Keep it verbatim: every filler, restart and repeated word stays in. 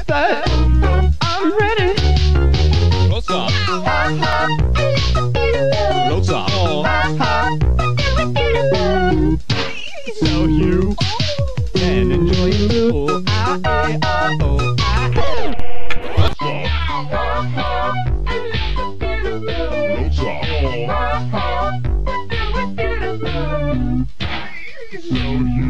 but I'm ready. Close up. Close up. So you can enjoy your little ah, eh, ah, oh, ah, eh. So you